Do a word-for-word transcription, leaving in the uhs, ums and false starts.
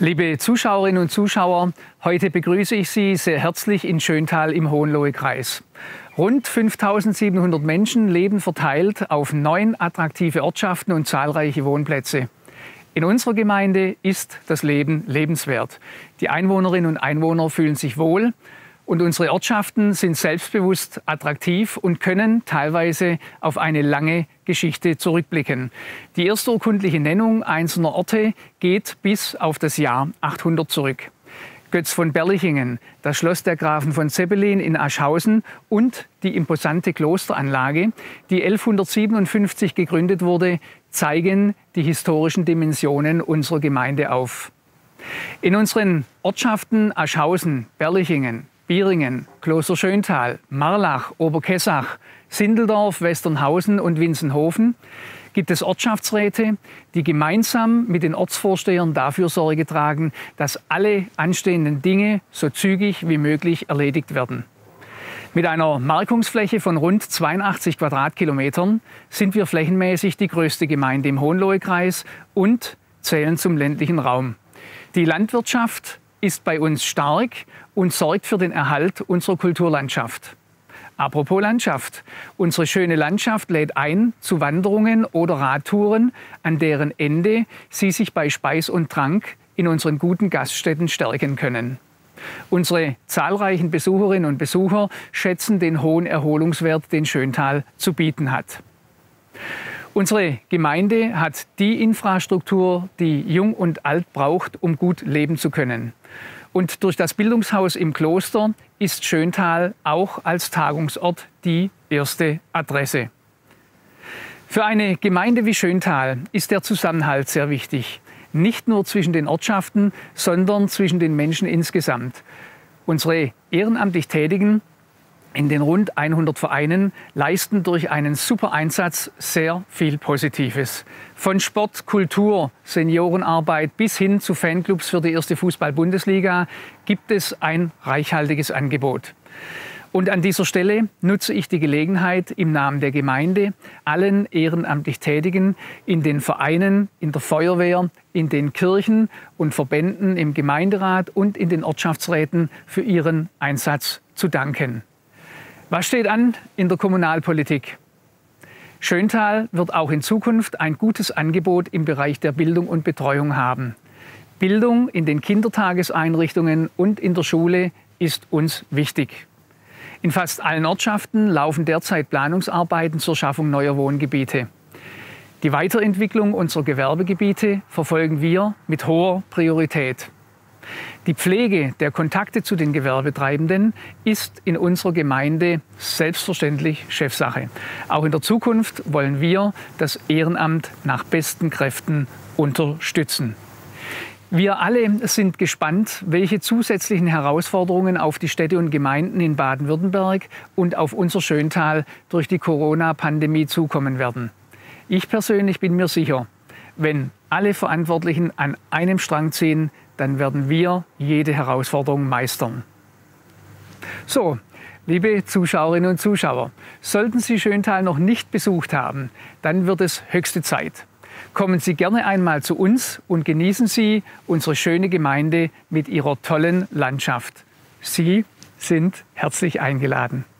Liebe Zuschauerinnen und Zuschauer, heute begrüße ich Sie sehr herzlich in Schöntal im Hohenlohe-Kreis. Rund fünftausendsiebenhundert Menschen leben verteilt auf neun attraktive Ortschaften und zahlreiche Wohnplätze. In unserer Gemeinde ist das Leben lebenswert. Die Einwohnerinnen und Einwohner fühlen sich wohl. Und unsere Ortschaften sind selbstbewusst attraktiv und können teilweise auf eine lange Geschichte zurückblicken. Die erste urkundliche Nennung einzelner Orte geht bis auf das Jahr achthundert zurück. Götz von Berlichingen, das Schloss der Grafen von Zeppelin in Aschhausen und die imposante Klosteranlage, die elfhundertsiebenundfünfzig gegründet wurde, zeigen die historischen Dimensionen unserer Gemeinde auf. In unseren Ortschaften Aschhausen, Berlichingen, Bieringen, Kloster Schöntal, Marlach, Oberkessach, Sindeldorf, Westernhausen und Winsenhofen gibt es Ortschaftsräte, die gemeinsam mit den Ortsvorstehern dafür Sorge tragen, dass alle anstehenden Dinge so zügig wie möglich erledigt werden. Mit einer Markungsfläche von rund zweiundachtzig Quadratkilometern sind wir flächenmäßig die größte Gemeinde im Hohenlohe-Kreis und zählen zum ländlichen Raum. Die Landwirtschaft ist bei uns stark und sorgt für den Erhalt unserer Kulturlandschaft. Apropos Landschaft. Unsere schöne Landschaft lädt ein zu Wanderungen oder Radtouren, an deren Ende Sie sich bei Speis und Trank in unseren guten Gaststätten stärken können. Unsere zahlreichen Besucherinnen und Besucher schätzen den hohen Erholungswert, den Schöntal zu bieten hat. Unsere Gemeinde hat die Infrastruktur, die Jung und Alt braucht, um gut leben zu können. Und durch das Bildungshaus im Kloster ist Schöntal auch als Tagungsort die erste Adresse. Für eine Gemeinde wie Schöntal ist der Zusammenhalt sehr wichtig. Nicht nur zwischen den Ortschaften, sondern zwischen den Menschen insgesamt. Unsere ehrenamtlich Tätigen in den rund hundert Vereinen leisten durch einen super Einsatz sehr viel Positives. Von Sport, Kultur, Seniorenarbeit bis hin zu Fanclubs für die erste Fußball-Bundesliga gibt es ein reichhaltiges Angebot. Und an dieser Stelle nutze ich die Gelegenheit, im Namen der Gemeinde allen ehrenamtlich Tätigen in den Vereinen, in der Feuerwehr, in den Kirchen und Verbänden, im Gemeinderat und in den Ortschaftsräten für ihren Einsatz zu danken. Was steht an in der Kommunalpolitik? Schöntal wird auch in Zukunft ein gutes Angebot im Bereich der Bildung und Betreuung haben. Bildung in den Kindertageseinrichtungen und in der Schule ist uns wichtig. In fast allen Ortschaften laufen derzeit Planungsarbeiten zur Schaffung neuer Wohngebiete. Die Weiterentwicklung unserer Gewerbegebiete verfolgen wir mit hoher Priorität. Die Pflege der Kontakte zu den Gewerbetreibenden ist in unserer Gemeinde selbstverständlich Chefsache. Auch in der Zukunft wollen wir das Ehrenamt nach besten Kräften unterstützen. Wir alle sind gespannt, welche zusätzlichen Herausforderungen auf die Städte und Gemeinden in Baden-Württemberg und auf unser Schöntal durch die Corona-Pandemie zukommen werden. Ich persönlich bin mir sicher, wenn alle Verantwortlichen an einem Strang ziehen, dann werden wir jede Herausforderung meistern. So, liebe Zuschauerinnen und Zuschauer, sollten Sie Schöntal noch nicht besucht haben, dann wird es höchste Zeit. Kommen Sie gerne einmal zu uns und genießen Sie unsere schöne Gemeinde mit ihrer tollen Landschaft. Sie sind herzlich eingeladen.